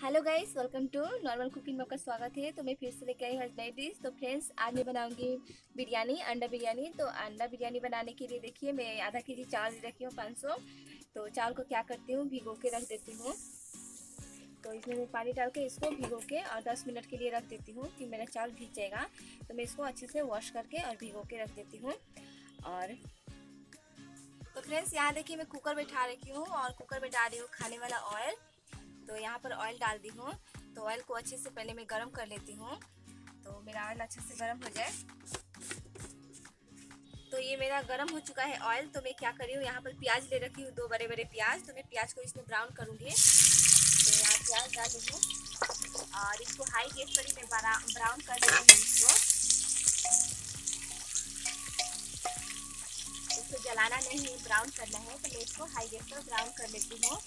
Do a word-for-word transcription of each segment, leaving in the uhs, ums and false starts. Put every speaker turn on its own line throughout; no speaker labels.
Hello guys, welcome to normal cooking में आपका स्वागत है। तो मैं फिर से लेके आई हूँ आज नई डिश। तो फ्रेंड्स, आज मैं बनाऊंगी बिरयानी, अंडा बिरयानी। तो अंडा बिरयानी बनाने के लिए देखिए, मैं आधा के जी चावल रखी हूँ, पाँच सौ। तो चावल को क्या करती हूँ, भिगो के रख देती हूँ। तो इसमें मैं पानी डाल के इसको भिगो के और दस मिनट के लिए रख देती हूँ कि मेरा चावल भीग जाएगा। तो मैं इसको अच्छे से वॉश करके और भिगो के रख देती हूँ। और तो फ्रेंड्स, यहाँ देखिए मैं कुकर बैठा रखी हूँ और कुकर में डाल रही हूँ खाने वाला ऑयल। तो यहाँ पर ऑयल डाल दी हूँ। तो ऑयल को अच्छे से पहले मैं गरम कर लेती हूँ। तो मेरा ऑयल अच्छे से गरम हो जाए। तो ये मेरा गरम हो चुका है ऑयल। तो मैं क्या कर रही हूँ, यहाँ पर प्याज ले रखी हूँ, दो बड़े बड़े प्याज। तो मैं प्याज को इसमें ब्राउन करूँगी। तो यहाँ प्याज डाल दी हूँ और इसको हाई गैस पर ही मैं ब्राउन कर लेती हूँ। इसको इसको जलाना नहीं है, ब्राउन करना है। तो मैं इसको हाई गैस पर ब्राउन कर लेती हूँ।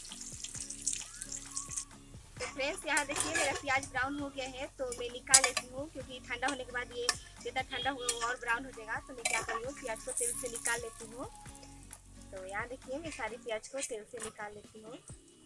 तो फ्रेंड्स, यहाँ देखिए मेरा प्याज ब्राउन हो गया है। तो मैं निकाल लेती हूँ, क्योंकि ठंडा होने के बाद ये जितना ठंडा हुआ और ब्राउन हो जाएगा। तो मैं क्या कर रही हूँ, प्याज को तेल से निकाल लेती हूँ। तो यहाँ देखिए मैं सारी प्याज को तेल से निकाल लेती हूँ।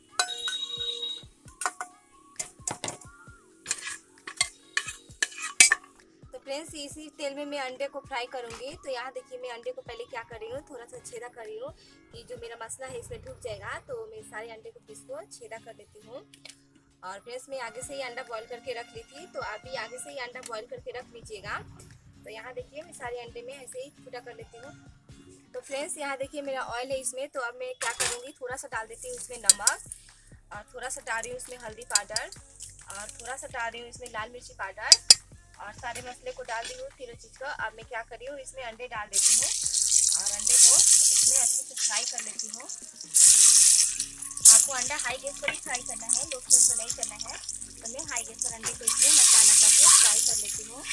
तो फ्रेंड्स, इसी तेल में मैं अंडे को फ्राई करूँगी। तो यहाँ देखिए मैं अंडे को पहले क्या कर रही हूँ, थोड़ा सा छेदा कर रही हूँ कि जो मेरा मसला है इसमें ढुक जाएगा। तो मैं सारे अंडे को पीस को छेदा कर देती हूँ। और फ्रेंड्स, मैं आगे से ही अंडा बॉईल करके रख ली थी। तो आप भी आगे से ही अंडा बॉईल करके रख लीजिएगा। तो यहाँ देखिए मैं सारे अंडे में ऐसे ही फुटा कर लेती हूँ। तो फ्रेंड्स, यहाँ देखिए मेरा ऑयल है इसमें। तो अब मैं क्या करूँगी, थोड़ा सा डाल देती हूँ इसमें नमक, और थोड़ा सा डाल रही हूँ इसमें हल्दी पाउडर, और थोड़ा सा डाल रही हूँ इसमें लाल मिर्ची पाउडर, और सारे मसाले को डाल दी हूँ तीनों चीज़ का। अब मैं क्या कर रही हूँ, इसमें अंडे डाल देती हूँ और अंडे को इसमें अच्छे से फ्राई कर लेती हूँ। आपको अंडा हाई गैस पर ही फ्राई करना है, लो फ्लेम पर नहीं करना है। तो मैं हाई गैस पर अंडे को इसमें मसाला करके फ्राई कर लेती हूँ।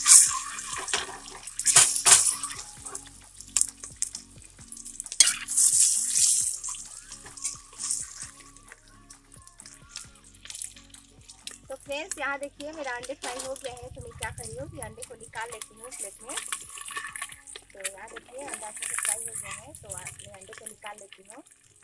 तो फ्रेंड्स, यहाँ देखिए मेरा अंडे फ्राई हो गया है। तो मैं क्या कर रही हूँ कि अंडे को निकाल लेती हूँ प्लेट में। तो यहाँ देखिए अंडा अच्छे से फ्राई हो गया है। तो मैं अंडे को निकाल लेती हूँ।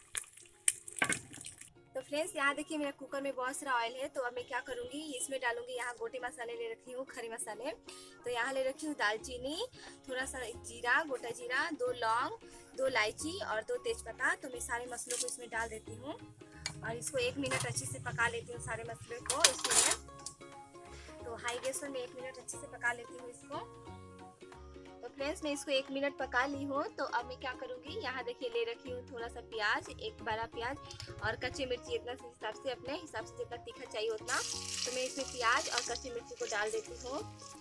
तो फ्रेंड्स, यहाँ देखिए मेरा कुकर में बहुत सारा ऑयल है। तो अब मैं क्या करूँगी, इसमें डालूंगी, यहाँ गोटे मसाले ले रखी हूँ, खड़े मसाले। तो यहाँ ले रखी हूँ दालचीनी, थोड़ा सा जीरा, गोटा जीरा, दो लौंग, दो इलायची और दो तेजपत्ता। तो मैं सारे मसालों को इसमें डाल देती हूँ और इसको एक मिनट अच्छे से पका लेती हूँ सारे मसाले को इसमें। तो हाई गैस पर मैं एक मिनट अच्छे से पका लेती हूँ इसको। तो फ्रेंड्स, मैं इसको एक मिनट पका ली हूँ। तो अब मैं क्या करूँगी, यहाँ देखिए ले रखी हूँ थोड़ा सा प्याज, एक बड़ा प्याज, और कच्ची मिर्ची इतना हिसाब से, अपने हिसाब से जितना तीखा चाहिए उतना। तो मैं इसमें प्याज और कच्ची मिर्ची को डाल देती हूँ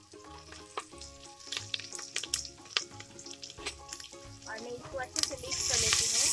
और मैं इसको अच्छे से मिक्स कर लेती हूँ।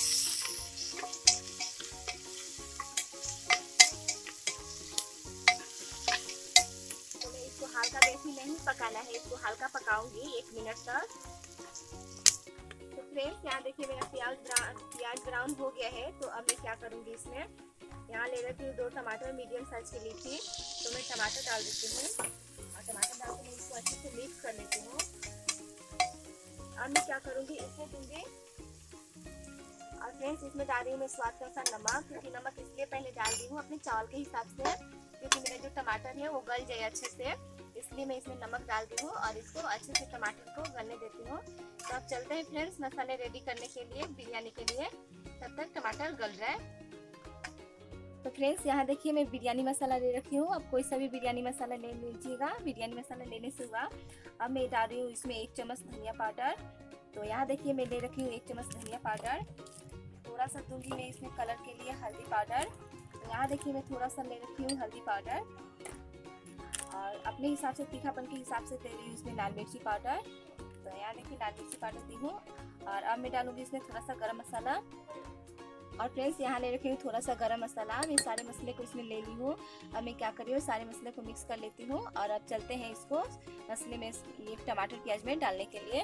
तो मैं इसको हल्का बेसी नहीं पकाना है, इसको हल्का पकाऊंगी एक मिनट तक। तो फ्रेंड्स, यहाँ देखिए मेरा प्याज ब्राउन प्याज ब्राउन हो गया है। तो अब मैं क्या करूँगी, इसमें यहाँ ले रखी हूँ दो टमाटर, मीडियम साइज की ली थी। तो मैं टमाटर डाल देती हूँ और टमाटर डाल के मैं इसको अच्छे से मिक्स कर लेती हूँ। अब मैं क्या करूँगी, इसमें दूँगी, और फ्रेंड्स इसमें डाल रही हूँ मैं स्वाद का अनुसार नमक, क्योंकि नमक इसलिए पहले डाल दी हूँ अपने चावल के हिसाब से, क्योंकि मेरा जो टमाटर है वो गल जाए अच्छे से, इसलिए मैं इसमें नमक डाल दी हूँ और इसको अच्छे से टमाटर को गलने देती हूँ। तो अब चलते हैं फ्रेंड्स मसाले रेडी करने के लिए, बिरयानी के लिए। तब तक टमाटर गल रहा है। तो फ्रेंड्स, यहाँ देखिए मैं बिरयानी मसाला ले रखी हूँ। अब कोई सा भी बिरयानी मसाला ले लीजिएगा, बिरयानी मसाला लेने से हुआ। अब मैं डाल रही हूँ इसमें एक चम्मच धनिया पाउडर। तो यहाँ देखिए मैं ले रखी हूँ एक चम्मच धनिया पाउडर। थोड़ा सा दूंगी मैं इसमें कलर के लिए हल्दी पाउडर। तो यहाँ देखिए मैं थोड़ा सा ले रखी हूँ हल्दी पाउडर, और अपने हिसाब से, तीखापन के हिसाब से दे रही हूँ इसमें लाल मिर्ची पाउडर। तो यहाँ देखिए लाल मिर्ची पाउडर दी हूँ। और अब मैं डालूंगी इसमें थोड़ा सा गरम मसाला। और फ्रेंड्स, यहाँ ले रखी हूँ थोड़ा सा गरम मसाला। मैं सारे मसाले को इसमें ले ली हूँ। अब मैं क्या कर रही हूँ, सारे मसाले को मिक्स कर लेती हूँ। और अब चलते हैं इसको मसाले में, ये टमाटर प्याज में डालने के लिए।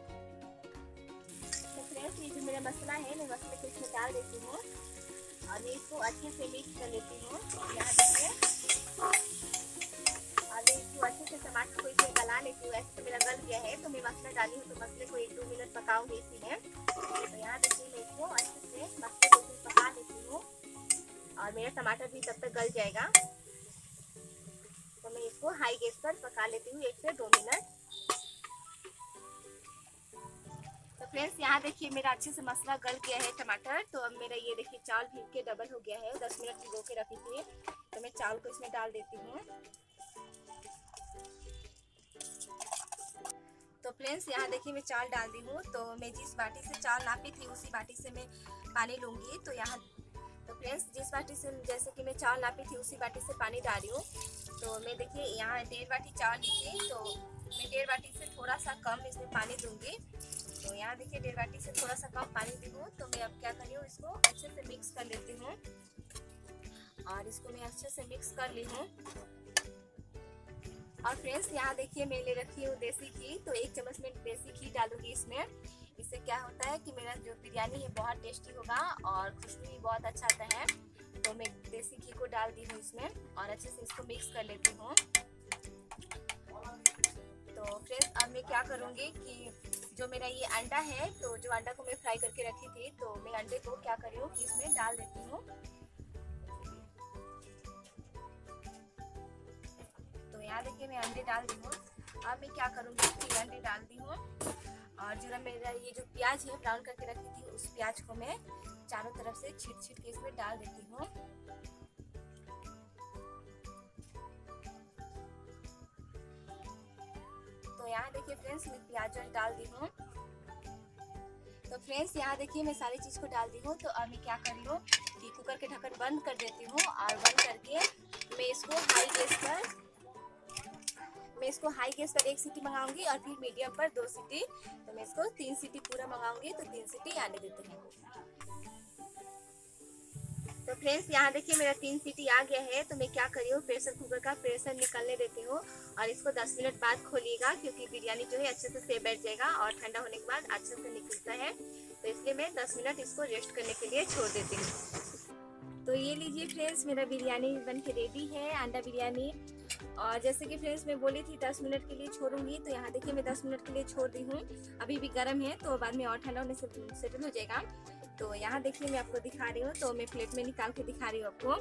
तो फ्रेंड्स, ये जो मेरा मसाला है, मैं मसाले को इसमें डाल देती हूँ और मैं इसको अच्छे से मिक्स कर लेती हूँ। यहाँ देखिए अभी इसको अच्छे से टमाटर को इसमें गला लेती हूँ। ऐसे तो मेरा गल गया है। तो मैं मसाला डाली हूँ, तो मसाले को एक दो मिनट पकाऊंगी इसी में। तो यहाँ देखिए मैं इसको अच्छे से मसाले को इसमें पका लेती हूँ और मेरा टमाटर भी तब तक गल जाएगा। इसको हाई गैस पर पका लेती हूँ एक से दो मिनट। तो फ्रेंड्स यहाँ देखिए मेरा अच्छे से मसाला गल गया है टमाटर। तो अब मेरा ये देखिए चावल भीग के डबल हो गया है, दस मिनट भिगो के रखी थी। तो मैं चावल को इसमें डाल देती हूँ। तो फ्रेंड्स यहाँ देखिए मैं चावल डाल दी हूँ। तो मैं जिस बाटी से चावल नापी थी उसी बाटी से मैं पानी लूँगी। तो यहाँ तो फ्रेंड्स जिस बाटी से जैसे कि मैं चावल नापी थी उसी बाटी से पानी डाल रही हूँ। तो मैं देखिए यहाँ डेढ़ बाटी चावल ली थी, तो मैं डेढ़ बाटी से थोड़ा सा कम इसमें पानी दूंगी। तो यहाँ देखिए डेढ़ बाटी से थोड़ा सा कम पानी दी हूँ। तो मैं अब क्या कर रही हूँ, इसको अच्छे से मिक्स कर लेती हूँ। और इसको मैं अच्छे से मिक्स कर ली हूँ। और फ्रेंड्स यहाँ देखिए मैं ले रखी हूँ देसी घी। तो एक चम्मच में देसी घी डालूंगी इसमें। इससे क्या होता है कि मेरा जो बिरयानी है बहुत टेस्टी होगा और खुशबू भी बहुत अच्छा आता है। तो मैं देसी घी को डाल दी हूँ इसमें और अच्छे से इसको मिक्स कर लेती हूँ। तो फ्रेंड्स अब मैं क्या करूँगी कि जो मेरा ये अंडा है, तो जो अंडा को मैं फ्राई करके रखी थी, तो मैं अंडे को क्या कर रही हूँ कि इसमें डाल देती हूँ। तो यहाँ देखिए मैं अंडे डाल दी हूँ। अब मैं क्या करूँगी कि अंडे डाल दी हूँ और जो मेरा ये जो प्याज है ब्राउन करके रखी थी उस प्याज को मैं चारों तरफ से छीट छीट के इसमें डाल देती हूँ। तो यहाँ देखिए फ्रेंड्स मैं प्याज डाल दी हूँ। तो फ्रेंड्स यहाँ देखिए मैं सारी चीज़ को डाल दी हूँ। तो अब मैं क्या कर रही हूँ कि कुकर के ढक्कन बंद कर देती हूँ और बंद करके मैं इसको हाई गैस पर मैं इसको हाई गैस पर एक सीटी मंगाऊंगी और फिर मीडियम पर दो सीटी। तो मैं इसको तीन सीटी पूरा मंगाऊंगी। तो तीन सीटी आने देते हैं। तो फ्रेंड्स यहाँ देखिए मेरा तीन सीटी आ गया है। तो मैं क्या कर रही हूँ, प्रेशर कुकर का प्रेशर निकलने देती हूँ और इसको दस मिनट बाद खोलिएगा, क्योंकि बिरयानी जो है अच्छे से सेक बैठ जाएगा और ठंडा होने के बाद अच्छे से निकलता है। तो इसलिए मैं दस मिनट इसको रेस्ट करने के लिए छोड़ देती हूँ। तो ये लीजिए फ्रेंड्स मेरा बिरयानी बन के रेडी है, अंडा बिरयानी। और जैसे कि फ्रेंड्स मैं बोली थी दस मिनट के लिए छोड़ूंगी। तो यहाँ देखिए मैं दस मिनट के लिए छोड़ दी हूँ। अभी भी गर्म है, तो बाद में और ठंडा होने से सेटल हो जाएगा। तो यहाँ देखिए मैं आपको दिखा रही हूँ। तो मैं प्लेट में निकाल के दिखा रही हूँ आपको।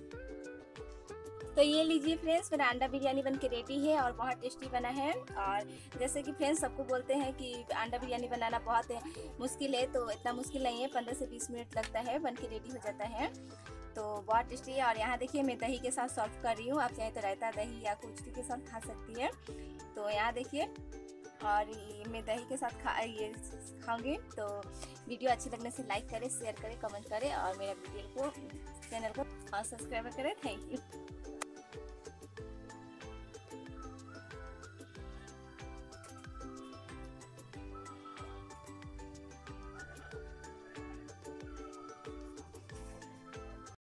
तो ये लीजिए फ्रेंड्स मेरा अंडा बिरयानी बन के रेडी है और बहुत टेस्टी बना है। और जैसे कि फ्रेंड्स सबको बोलते हैं कि अंडा बिरयानी बनाना बहुत है मुश्किल है, तो इतना मुश्किल नहीं है, पंद्रह से बीस मिनट लगता है, बन के रेडी हो जाता है। तो बहुत टेस्टी है। और यहाँ देखिए मैं दही के साथ सर्व कर रही हूँ। आप चाहे तो रायता दही या कुछ के साथ खा सकती है। तो यहाँ देखिए और मैं दही के साथ खा ये खाऊंगी। तो वीडियो अच्छी लगने से लाइक करें, शेयर करें, कमेंट करें और मेरा वीडियो को चैनल को सब्सक्राइब करें। Thank you.